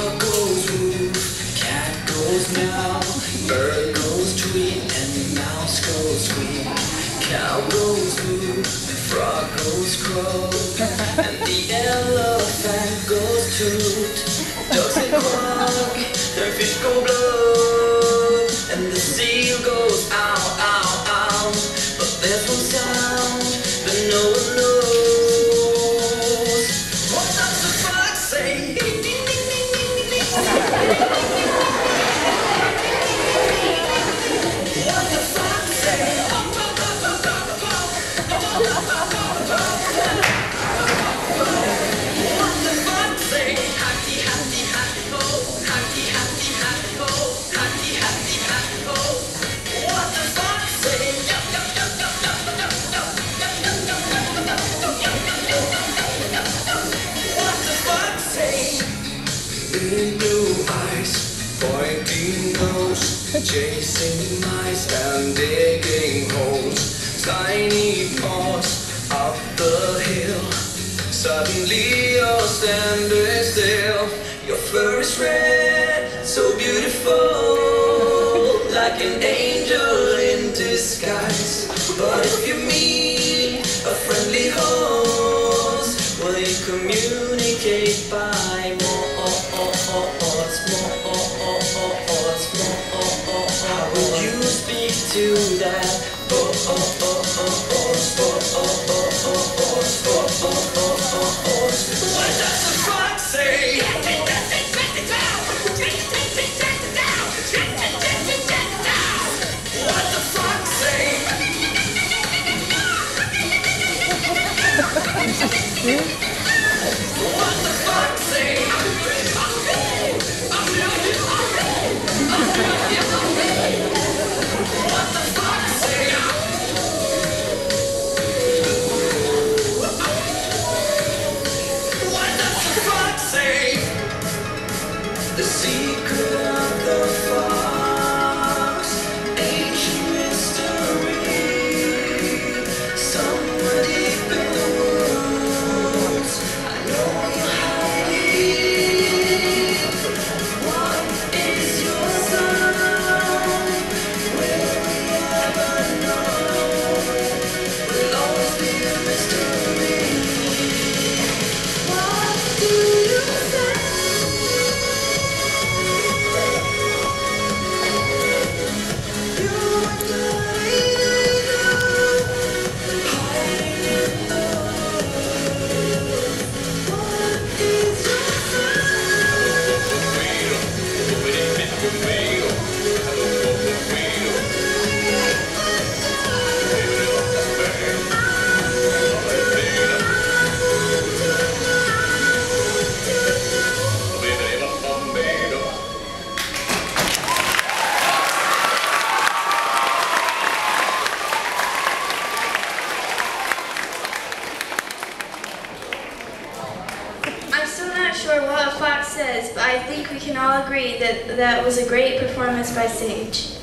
Dog goes woof, cat goes meow, bird goes tweet, and mouse goes squeak. Cow goes moo, frog goes crow, and the elephant goes toot. Ducks they quack, and fish go blow, and the seal goes ow, ow, ow. But there's one sound that no one knows. What does the fox say? What the fox say? Big blue eyes, pointing nose, chasing mice and digging holes. Tiny paws up the hill, suddenly you're standing still. Your fur is red, so beautiful, like an angel in disguise. But if you meet a friendly host, will you communicate by more? How will you speak to that? What does the fox say? What the fox say? What the fox say? The secret of the fox, ancient mystery, somewhere deep in the woods, I know you're hiding. What is your sound? Will we ever know? Will always be a mystery. What do you say? I'm still not sure what a fox says, but I think we can all agree that that was a great performance by Sage.